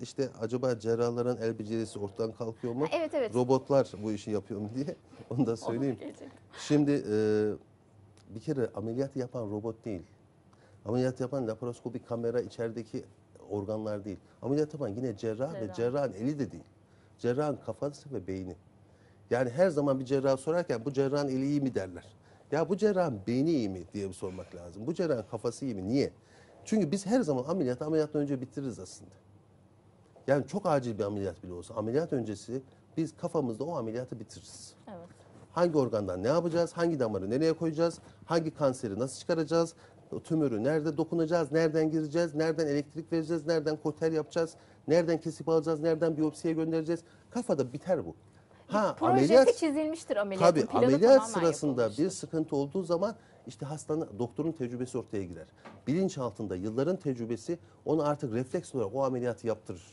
işte acaba cerrahların el becerisi ortadan kalkıyor mu? Evet, evet. Robotlar bu işi yapıyor mu diye onu da söyleyeyim. Gerçekten. Şimdi bir kere ameliyat yapan robot değil. Ameliyat yapan laparoskopik kamera içerideki organlar değil. Ameliyat yapan yine cerrah ve Cerrah. cerrahın eli de değil. Cerrahın kafası ve beyni. Yani her zaman bir cerrah sorarken bu cerrahın eli iyi mi derler. Ya bu cerrahın beyni iyi mi diye bir sormak lazım. Bu cerrahın kafası iyi mi? Niye? Çünkü biz her zaman ameliyattan önce bitiririz aslında. Yani çok acil bir ameliyat bile olsa ameliyat öncesi biz kafamızda o ameliyatı bitiririz. Evet. Hangi organdan ne yapacağız? Hangi damarı nereye koyacağız? Hangi kanseri nasıl çıkaracağız? O tümörü nerede dokunacağız? Nereden gireceğiz? Nereden elektrik vereceğiz? Nereden koter yapacağız? Nereden kesip alacağız? Nereden biyopsiye göndereceğiz? Kafada biter bu. Ha Projesi ameliyat çizilmiştir ameliyatın. tabii Planı ameliyat tamamen sırasında bir yapılmıştır. sıkıntı olduğu zaman işte hastanın doktorun tecrübesi ortaya girer. Bilinç altında yılların tecrübesi onu artık refleks olarak o ameliyatı yaptırır.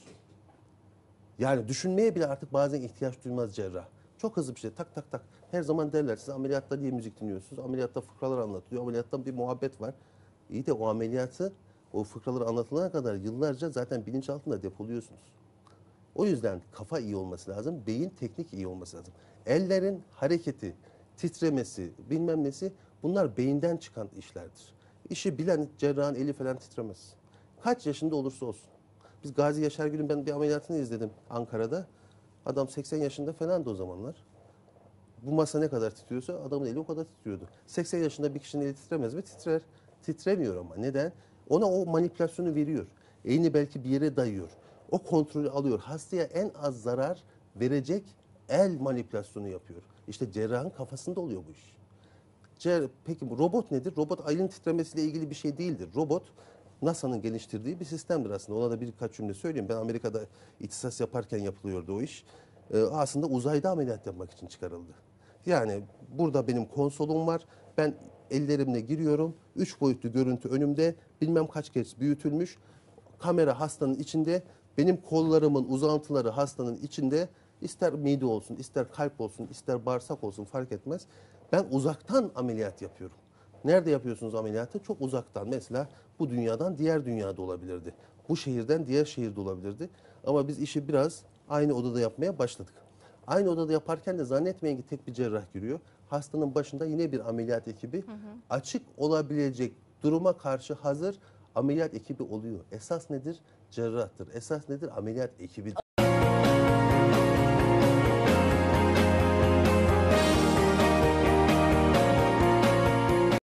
Yani düşünmeye bile artık bazen ihtiyaç duymaz cerrah. Çok hızlı bir şey tak tak tak. Her zaman derler siz ameliyatta niye müzik dinliyorsunuz? Ameliyatta fıkralar anlatılıyor. Ameliyatta bir muhabbet var. İyi de o ameliyatı o fıkraları anlatılana kadar yıllarca zaten bilinç altında depoluyorsunuz. O yüzden kafa iyi olması lazım. Beyin teknik iyi olması lazım. Ellerin hareketi, titremesi, bilmem nesi bunlar beyinden çıkan işlerdir. İşi bilen cerrahın eli falan titremez. Kaç yaşında olursa olsun. Biz Gazi Yaşar Gül'ün ben bir ameliyatını izledim Ankara'da. Adam 80 yaşında falandı o zamanlar. Bu masa ne kadar titriyorsa adamın eli o kadar titriyordu. 80 yaşında bir kişinin eli titremez mi? Titrer. Titremiyor ama. Neden? Ona o manipülasyonu veriyor. Elini belki bir yere dayıyor. O kontrolü alıyor. Hastaya en az zarar verecek el manipülasyonu yapıyor. İşte cerrahın kafasında oluyor bu iş. Peki bu robot nedir? Robot elin titremesiyle ilgili bir şey değildir. Robot NASA'nın geliştirdiği bir sistemdir aslında. Ona da birkaç cümle söyleyeyim. Ben Amerika'da ihtisas yaparken yapılıyordu o iş. Aslında uzayda ameliyat yapmak için çıkarıldı. Yani burada benim konsolum var. Ben ellerimle giriyorum. 3 boyutlu görüntü önümde. Bilmem kaç kez büyütülmüş. Kamera hastanın içinde. Benim kollarımın uzantıları hastanın içinde. İster mide olsun, ister kalp olsun, ister bağırsak olsun fark etmez. Ben uzaktan ameliyat yapıyorum. Nerede yapıyorsunuz ameliyatı? Çok uzaktan. Mesela bu dünyadan diğer dünyada olabilirdi. Bu şehirden diğer şehirde olabilirdi. Ama biz işi biraz aynı odada yapmaya başladık. Aynı odada yaparken de zannetmeyin ki tek bir cerrah giriyor. Hastanın başında yine bir ameliyat ekibi açık olabilecek duruma karşı hazır ameliyat ekibi oluyor. Esas nedir? Cerrahtır. Esas nedir? Ameliyat ekibidir.